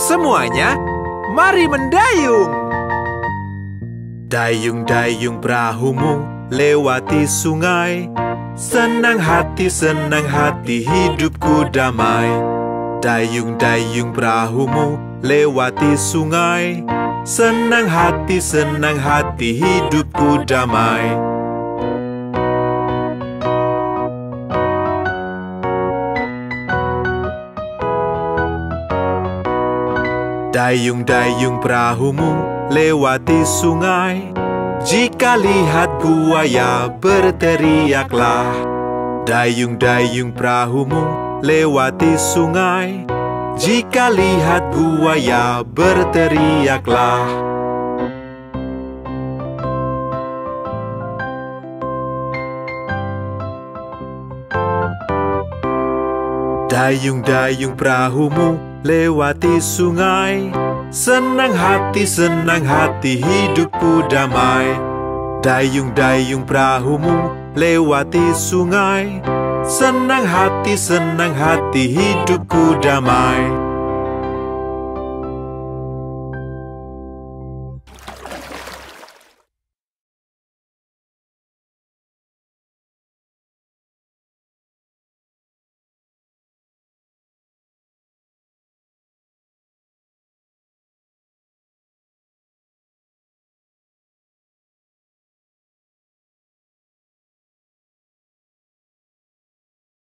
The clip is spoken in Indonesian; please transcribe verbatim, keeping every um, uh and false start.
Semuanya, mari mendayung. Dayung-dayung perahumu lewati sungai. Senang hati, senang hati, hidupku damai. Dayung-dayung perahumu lewati sungai. Senang hati, senang hati, hidupku damai. Dayung-dayung perahumu lewati sungai. Jika lihat buaya berteriaklah. Dayung-dayung perahumu lewati sungai. Jika lihat buaya berteriaklah. Dayung-dayung perahumu lewati sungai. Senang hati, senang hati, hidupku damai. Dayung-dayung perahumu lewati sungai. Senang hati, senang hati, hidupku damai.